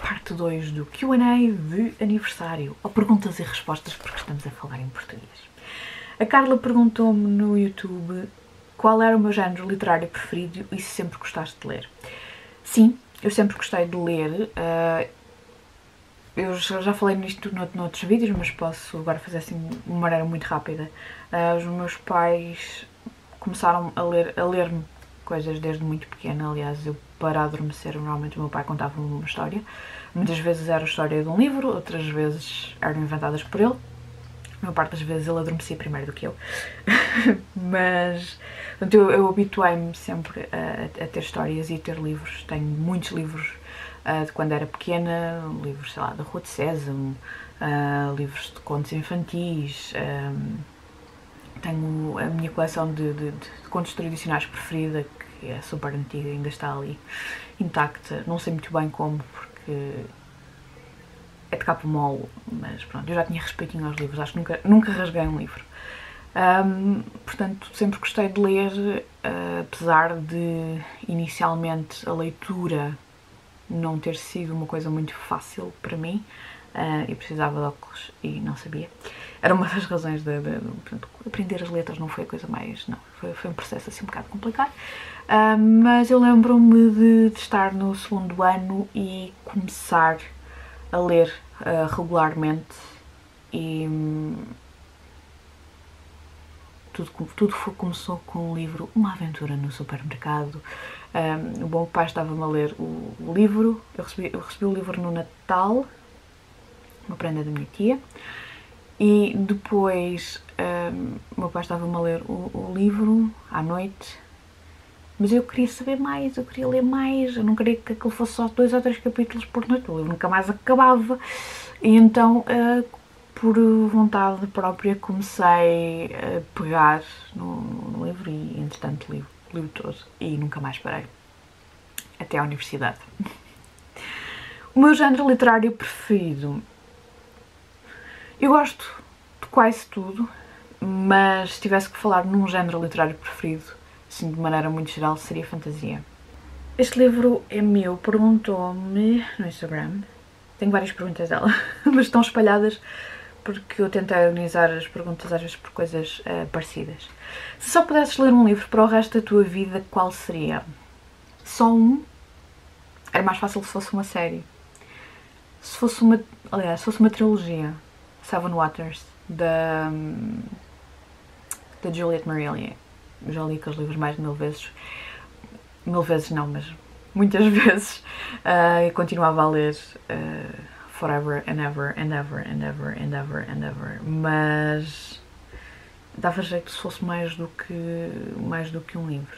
parte 2 do Q&A de aniversário, ou perguntas e respostas, porque estamos a falar em português. A Carla perguntou-me no YouTube qual era o meu género literário preferido e se sempre gostaste de ler. Sim, eu sempre gostei de ler. Eu já falei nisto noutros vídeos, mas posso agora fazer assim de uma maneira muito rápida. Os meus pais começaram a ler-me coisas desde muito pequena. Aliás, eu para adormecer, normalmente o meu pai contava-me uma história. Muitas vezes era a história de um livro, outras vezes eram inventadas por ele. A maior parte das vezes ele adormecia primeiro do que eu. Mas portanto, eu habituei-me sempre a ter histórias e a ter livros. Tenho muitos livros de quando era pequena, livros, sei lá, da Rua de Sésamo, livros de contos infantis. Tenho a minha coleção de contos tradicionais preferida, que é super antiga, ainda está ali intacta. Não sei muito bem como, porque é de capa mole, mas pronto, eu já tinha respeitinho aos livros, acho que nunca rasguei um livro. Portanto, sempre gostei de ler, apesar de inicialmente a leitura não ter sido uma coisa muito fácil para mim. Eu precisava de óculos e não sabia. Era uma das razões portanto, aprender as letras não foi a coisa mais... não, foi um processo assim um bocado complicado. Mas eu lembro-me de estar no segundo ano e começar a ler regularmente e tudo começou com um livro, Uma Aventura no Supermercado. O meu pai estava-me a ler o livro, eu recebi o livro no Natal, uma prenda da minha tia, e depois o meu pai estava-me a ler o livro à noite, mas eu queria saber mais, eu queria ler mais, eu não queria que aquilo fosse só 2 ou 3 capítulos por noite, o livro nunca mais acabava, e então, por vontade própria, comecei a pegar no livro e, entretanto, li o livro todo e nunca mais parei, até à universidade. O meu género literário preferido... eu gosto de quase tudo, mas se tivesse que falar num género literário preferido, assim de maneira muito geral, seria fantasia. Este livro é meu, perguntou-me no Instagram. Tenho várias perguntas dela, mas estão espalhadas porque eu tentei organizar as perguntas às vezes por coisas parecidas. Se só pudesses ler um livro para o resto da tua vida, qual seria? Só um? Era mais fácil se fosse uma série. Se fosse uma trilogia, Seven Waters, da Juliet Marillier. Eu já li aqueles livros mais de 1000 vezes. 1000 vezes não, mas muitas vezes. E continuava a ler forever and ever and ever and ever and ever and ever. Mas dava jeito se fosse mais do que um livro.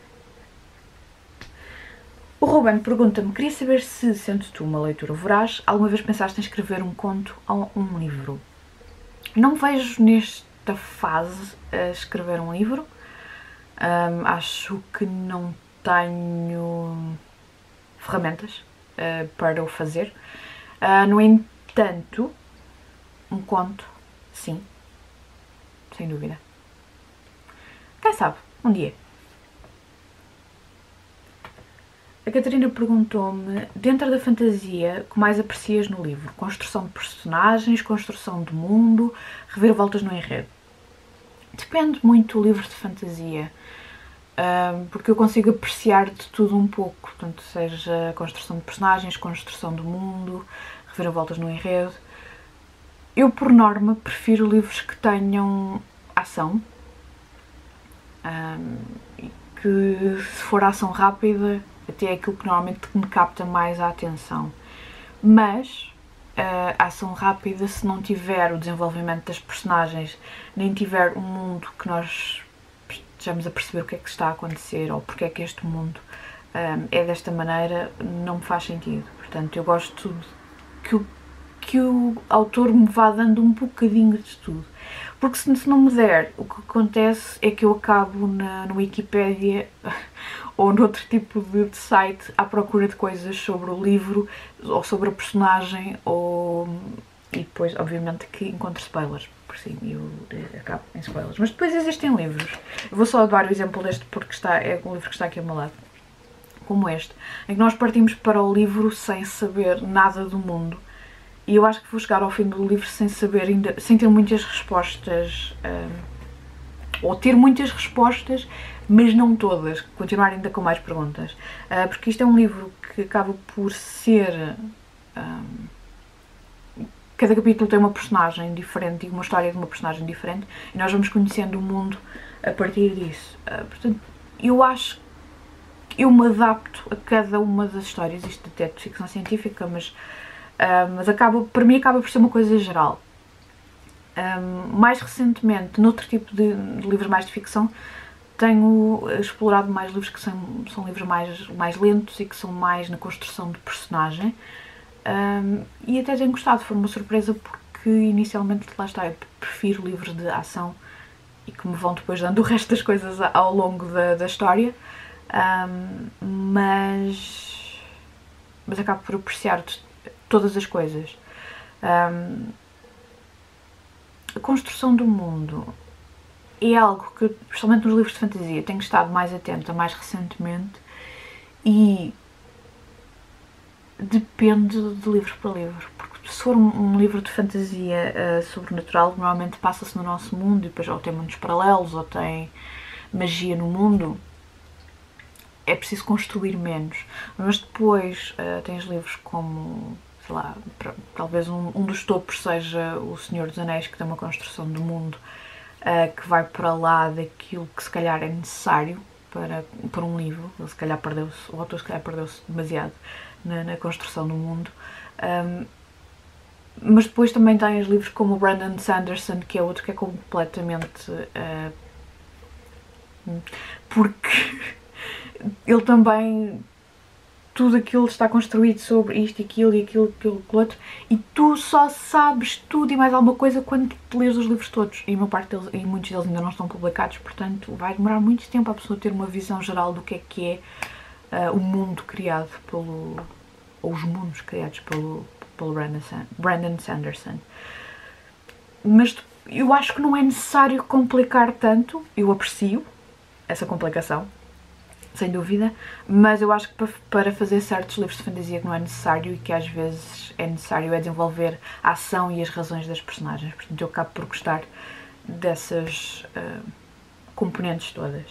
O Ruben pergunta-me, queria saber se, sendo tu uma leitora voraz, alguma vez pensaste em escrever um conto ou um livro? Não me vejo nesta fase a escrever um livro. Acho que não tenho ferramentas para o fazer. No entanto, um conto, sim, sem dúvida. Quem sabe, um dia. A Catarina perguntou-me, dentro da fantasia, o que mais aprecias no livro? Construção de personagens, construção de mundo, reviravoltas no enredo? Depende muito do livro de fantasia, porque eu consigo apreciar de tudo um pouco, portanto, seja construção de personagens, construção do mundo, reviravoltas no enredo. Eu, por norma, prefiro livros que tenham ação, e que, se for ação rápida, até é aquilo que normalmente me capta mais a atenção. Mas a ação rápida, se não tiver o desenvolvimento das personagens, nem tiver um mundo que nós estejamos a perceber o que é que está a acontecer ou porque é que este mundo é desta maneira, não me faz sentido. Portanto, eu gosto que o autor me vá dando um bocadinho de tudo. Porque se não me der, o que acontece é que eu acabo na Wikipédia ou noutro tipo de site à procura de coisas sobre o livro ou sobre a personagem, e depois, obviamente, que encontro spoilers. Por sim, eu acabo em spoilers. Mas depois existem livros. Eu vou só dar o exemplo deste porque é um livro que está aqui ao meu lado. como este, em que nós partimos para o livro sem saber nada do mundo. E eu acho que vou chegar ao fim do livro sem saber ainda, sem ter muitas respostas, ou ter muitas respostas, mas não todas, continuar ainda com mais perguntas. Porque isto é um livro que acaba por ser... cada capítulo tem uma personagem diferente e uma história de uma personagem diferente, e nós vamos conhecendo o mundo a partir disso. Portanto, eu acho que eu me adapto a cada uma das histórias, isto até é de ficção científica, mas para mim acaba por ser uma coisa geral. Mais recentemente, noutro tipo de livros mais de ficção, tenho explorado mais livros que são livros mais lentos e que são mais na construção de personagem, e até tenho gostado, foi uma surpresa porque inicialmente, lá está, eu prefiro livros de ação e que me vão depois dando o resto das coisas ao longo da história, mas acabo por apreciar todas as coisas. A construção do mundo é algo que, especialmente nos livros de fantasia, tenho estado mais atenta mais recentemente, e depende de livro para livro, porque se for um livro de fantasia sobrenatural, normalmente passa-se no nosso mundo e depois ou tem mundos paralelos ou tem magia no mundo, é preciso construir menos. Mas depois tens livros como, sei lá, talvez um dos topos seja O Senhor dos Anéis, que tem uma construção do mundo que vai para lá daquilo que se calhar é necessário para um livro. Ele se calhar o autor se calhar perdeu-se demasiado na construção do mundo. Mas depois também tens livros como o Brandon Sanderson, que é outro que é completamente... porque ele também... tudo aquilo está construído sobre isto e aquilo e aquilo outro, e tu só sabes tudo e mais alguma coisa quando te lês os livros todos, e muitos deles ainda não estão publicados, portanto vai demorar muito tempo a pessoa ter uma visão geral do que é o mundo criado ou os mundos criados pelo Brandon Sanderson. Mas eu acho que não é necessário complicar tanto, eu aprecio essa complicação, sem dúvida, mas eu acho que para fazer certos livros de fantasia que não é necessário, e que às vezes é necessário desenvolver a ação e as razões das personagens. Portanto, eu acabo por gostar dessas componentes todas.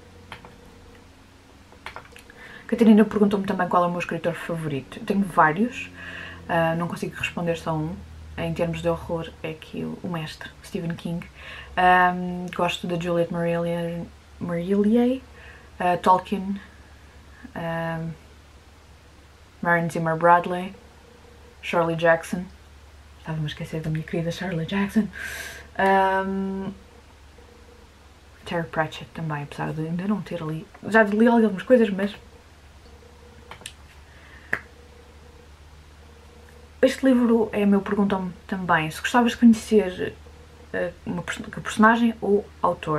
Catarina perguntou-me também qual é o meu escritor favorito. Eu tenho vários, não consigo responder só um. Em termos de horror, é aqui o mestre, Stephen King. Gosto da Juliet Marillier, Tolkien, Marion Zimmer Bradley, Shirley Jackson, estava-me a esquecer da minha querida Shirley Jackson, Terry Pratchett também, apesar de ainda não ter ali, já li algumas coisas, mas este livro meu perguntou-me também se gostavas de conhecer que personagem ou autor.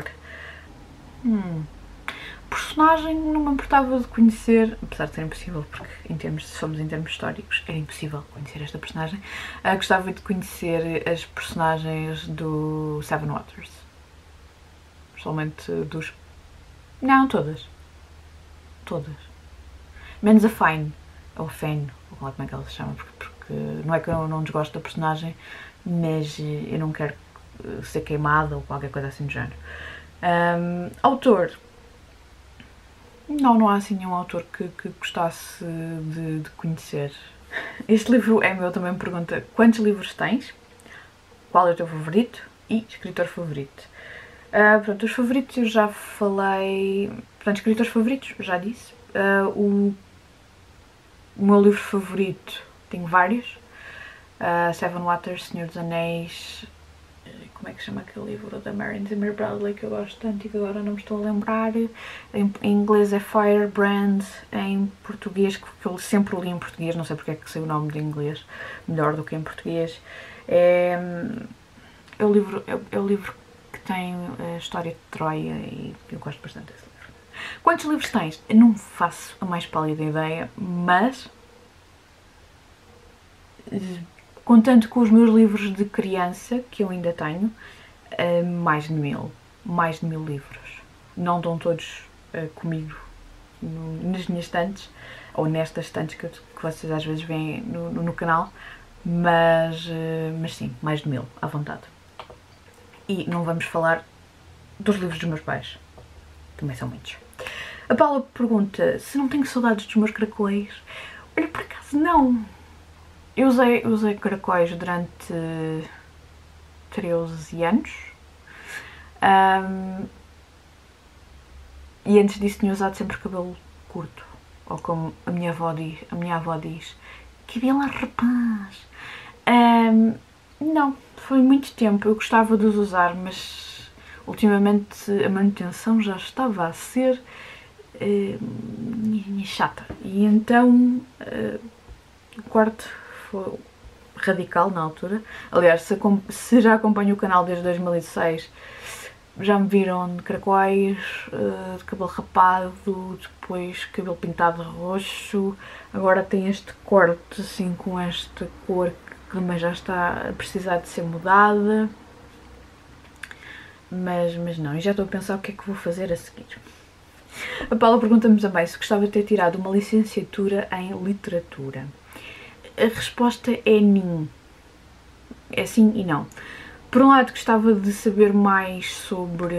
Personagem não me importava de conhecer, apesar de ser impossível, porque se formos em termos históricos, era impossível conhecer esta personagem. Gostava de conhecer as personagens do Seven Waters. Pessoalmente dos... não, todas. Todas. Menos a Fine, ou Fane, ou como é que ela se chama, porque não é que eu não desgosto da personagem, mas eu não quero ser queimada ou qualquer coisa assim do género. Autor... não há assim nenhum autor que gostasse de conhecer. Este livro é meu, também me pergunta quantos livros tens, qual é o teu favorito e escritor favorito. Pronto, os favoritos eu já falei, portanto, escritores favoritos, já disse. O meu livro favorito, tenho vários, Seven Waters, Senhor dos Anéis, como é que se chama aquele livro da Marion Zimmer Bradley que eu gosto tanto e que agora não me estou a lembrar. Em inglês é Firebrand, em português, que eu sempre li em português, não sei porque é que sei o nome de inglês melhor do que em português. É o livro que tem a história de Troia e eu gosto bastante desse livro. Quantos livros tens? Eu não faço a mais pálida ideia, mas contando com os meus livros de criança, que eu ainda tenho, mais de 1000 livros. Não estão todos comigo nas minhas estantes, ou nestas estantes que vocês às vezes veem no canal, mas sim, mais de 1000, à vontade. E não vamos falar dos livros dos meus pais, também são muitos. A Paula pergunta se não tenho saudades dos meus caracóis. Olha, por acaso não. Eu usei caracóis durante 13 anos. E antes disso tinha usado sempre cabelo curto. Ou como a minha avó diz, cabelo a rapaz. Não, foi muito tempo. Eu gostava de os usar, mas ultimamente a manutenção já estava a ser chata. E então o corte foi radical na altura. Aliás, se já acompanho o canal desde 2006, já me viram de caracóis, de cabelo rapado, depois cabelo pintado de roxo. Agora tem este corte assim com esta cor que também já está a precisar de ser mudada. Mas não, e já estou a pensar o que é que vou fazer a seguir. A Paula pergunta-me também se gostava de ter tirado uma licenciatura em literatura. A resposta é sim. É sim e não. Por um lado, gostava de saber mais sobre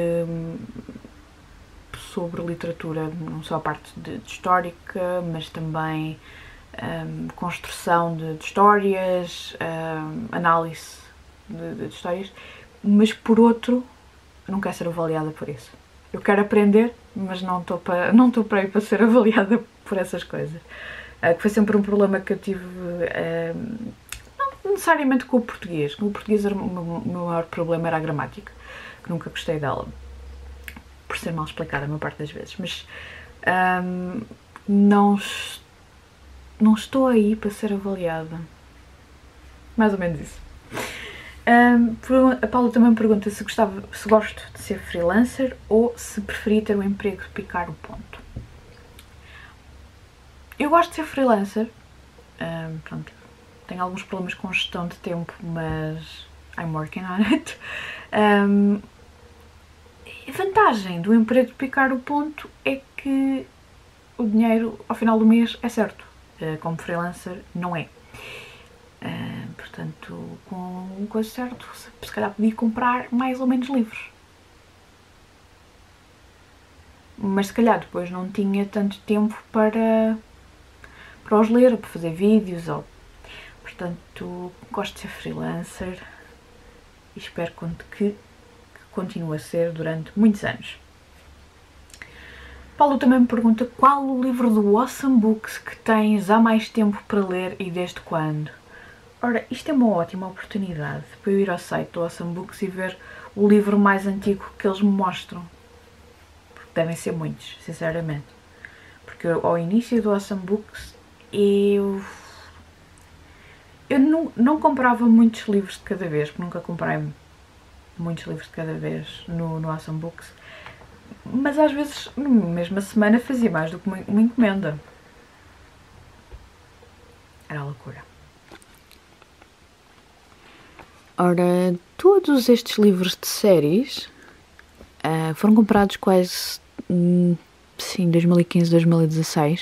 literatura, não só a parte de histórica, mas também construção de histórias, análise de histórias, mas por outro, não quero ser avaliada por isso. Eu quero aprender, mas não estou para ir para ser avaliada por essas coisas. Que foi sempre um problema que eu tive, não necessariamente com o português. Com o português o meu maior problema era a gramática, que nunca gostei dela, por ser mal explicada a maior parte das vezes. Mas não estou aí para ser avaliada. Mais ou menos isso. A Paula também me pergunta se gosto de ser freelancer ou se preferi ter um emprego de picar o ponto. Eu gosto de ser freelancer. Pronto, tenho alguns problemas com gestão de tempo, mas I'm working on it. A vantagem do emprego de picar o ponto é que o dinheiro ao final do mês é certo. Como freelancer não é. Portanto, com o coisa certo, se calhar podia comprar mais ou menos livros. Mas se calhar depois não tinha tanto tempo para os ler, para fazer vídeos. Portanto, gosto de ser freelancer e espero que continue a ser durante muitos anos. Paulo também me pergunta qual o livro do Awesome Books que tens há mais tempo para ler e desde quando? Ora, isto é uma ótima oportunidade para eu ir ao site do Awesome Books e ver o livro mais antigo que eles me mostram. Porque devem ser muitos, sinceramente. Porque ao início do Awesome Books eu não comprava muitos livros de cada vez, porque nunca comprei muitos livros de cada vez no Awesome Books. Mas às vezes, na mesma semana, fazia mais do que uma encomenda. Era a loucura. Ora, todos estes livros de séries foram comprados quase, sim, 2015, 2016.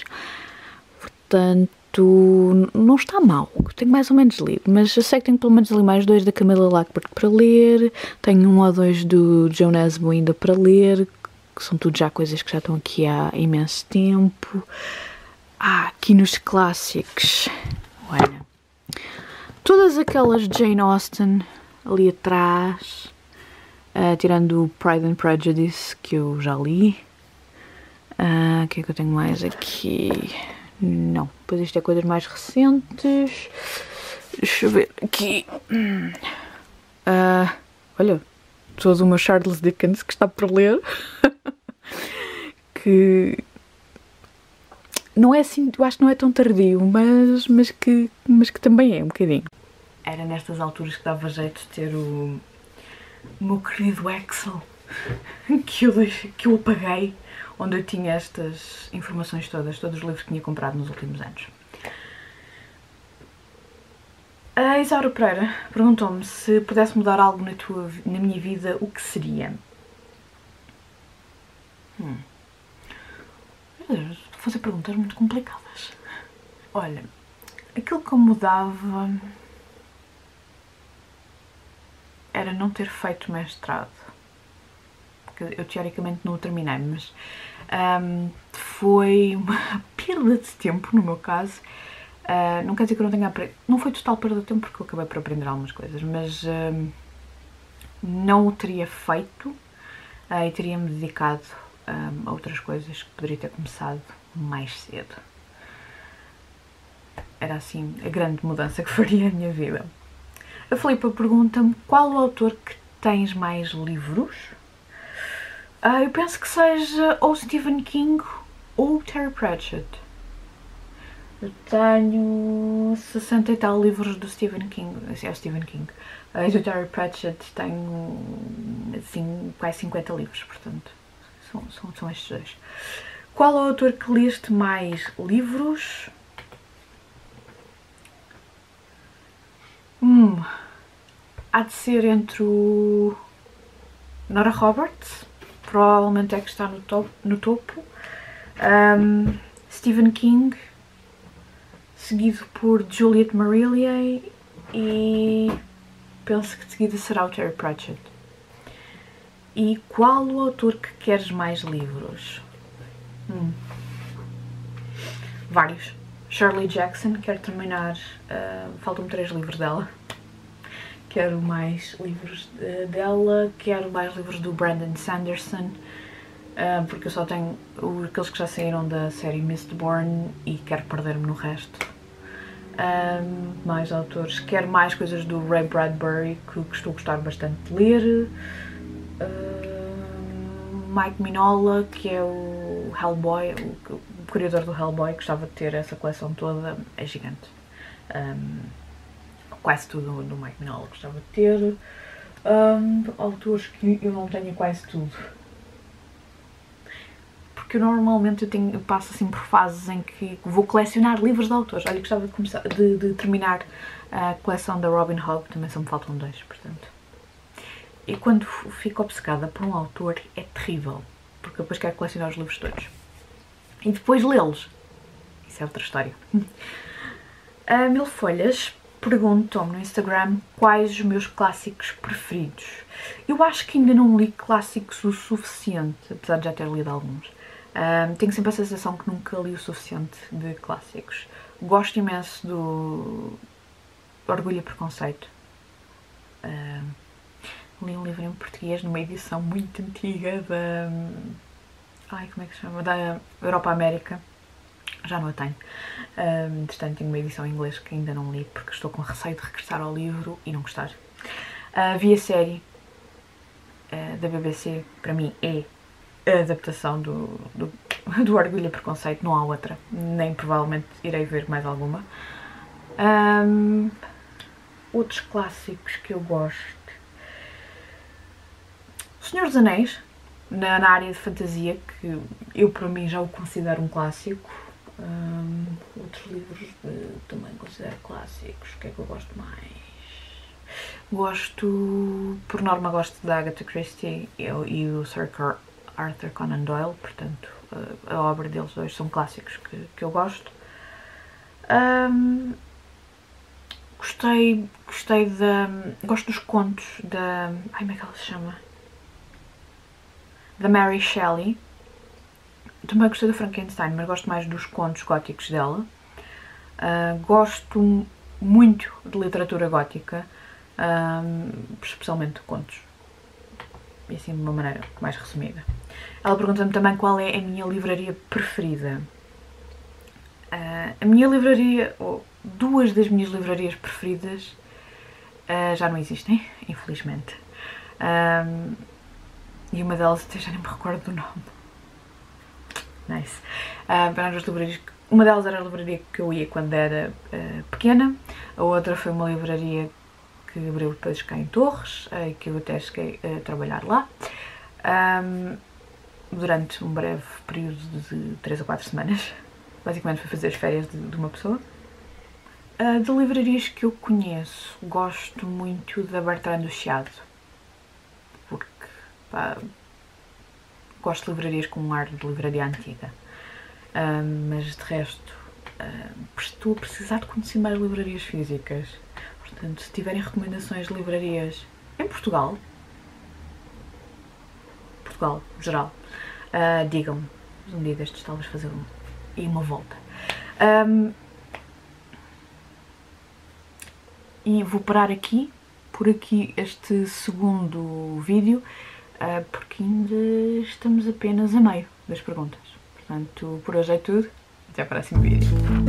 Portanto, não está mal. Tenho mais ou menos lido, mas eu sei que tenho pelo menos ali mais 2 da Camila Lackberg para ler. Tenho 1 ou 2 do John Asbo ainda para ler, que são tudo já coisas que já estão aqui há imenso tempo. Aqui nos clássicos, olha, todas aquelas Jane Austen ali atrás, tirando o Pride and Prejudice, que eu já li. O que é que eu tenho mais aqui? Não, pois isto é coisas mais recentes. Deixa eu ver aqui. Olha, todo o meu Charles Dickens que está por ler. Que não é assim, eu acho que não é tão tardio, mas que também é um bocadinho. Era nestas alturas que dava jeito de ter o meu querido Excel que eu apaguei, onde eu tinha estas informações todos os livros que tinha comprado nos últimos anos. A Isaura Pereira perguntou-me se pudesse mudar algo na minha vida, o que seria? fazer perguntas muito complicadas. Olha, aquilo que eu mudava era não ter feito mestrado. Porque eu teoricamente não o terminei, mas foi uma perda de tempo no meu caso. Não quer dizer que eu não tenha aprendido. Não foi total perda de tempo porque eu acabei por aprender algumas coisas, mas não o teria feito e teria-me dedicado a outras coisas que poderia ter começado mais cedo. Era assim a grande mudança que faria a minha vida. A Filipa pergunta-me qual o autor que tens mais livros? Eu penso que seja ou Stephen King ou Terry Pratchett. Eu tenho 60 e tal livros do Stephen King. É o Stephen King. E do Terry Pratchett tenho assim, quase 50 livros, portanto, são estes dois. Qual o autor que leste mais livros? Há de ser entre o Nora Roberts, provavelmente é que está no topo, Stephen King, seguido por Juliet Marillier e penso que de seguida será o Terry Pratchett. E qual o autor que queres mais livros? Vários. Shirley Jackson, quero terminar, faltam-me 3 livros dela. Quero mais livros dela, quero mais livros do Brandon Sanderson, porque eu só tenho aqueles que já saíram da série Mistborn e quero perder-me no resto. Mais autores, quero mais coisas do Ray Bradbury, que estou a gostar bastante de ler. Mike Mignola, que é o Hellboy, o criador do Hellboy, gostava de ter essa coleção toda, é gigante. Quase tudo do Mike Mignola gostava de ter. Autores que eu não tenho quase tudo. Porque eu normalmente eu passo assim por fases em que vou colecionar livros de autores. Olha, gostava de terminar a coleção da Robin Hobb, também só me faltam 2, portanto. E quando fico obcecada por um autor é terrível, porque depois quero colecionar os livros todos. E depois lê-los. Isso é outra história. A Mil Folhas perguntam-me no Instagram quais os meus clássicos preferidos. Eu acho que ainda não li clássicos o suficiente, apesar de já ter lido alguns. Tenho sempre a sensação que nunca li o suficiente de clássicos. Gosto imenso do Orgulho e Preconceito. Li um livro em português numa edição muito antiga da... como é que se chama? Da Europa América. Já não a tenho. Entretanto, tenho uma edição em inglês que ainda não li porque estou com receio de regressar ao livro e não gostar. Vi a série da BBC, para mim é a adaptação do Orgulho e Preconceito, não há outra, nem provavelmente irei ver mais alguma. Outros clássicos que eu gosto. O Senhor dos Anéis, na área de fantasia, que eu para mim já o considero um clássico. Outros livros também considero clássicos. O que é que eu gosto mais? Por norma gosto da Agatha Christie e do Sir Arthur Conan Doyle, portanto a obra deles dois são clássicos que eu gosto. Gosto dos contos da... como é que ela se chama? Da Mary Shelley. Também gostei do Frankenstein, mas gosto mais dos contos góticos dela. Gosto muito de literatura gótica, especialmente de contos. E assim de uma maneira mais resumida. Ela pergunta-me também qual é a minha livraria preferida. A minha livraria, ou duas das minhas livrarias preferidas, já não existem, infelizmente. E uma delas até já nem me recordo do nome. Nice. Uma delas era a livraria que eu ia quando era pequena, a outra foi uma livraria que abriu depois cá em Torres, que eu até cheguei a trabalhar lá, durante um breve período de 3 ou 4 semanas. Basicamente foi fazer as férias de uma pessoa. De livrarias que eu conheço, gosto muito da Bertrand do Chiado, porque gosto de livrarias com um ar de livraria antiga. mas de resto estou a precisar de conhecer mais livrarias físicas. Portanto, se tiverem recomendações de livrarias em Portugal, geral, digam-me. Um dia destes talvez fazer uma volta. E vou parar aqui, por aqui, este segundo vídeo, porque ainda estamos apenas a meio das perguntas. Portanto, por hoje é tudo. Até ao próximo vídeo.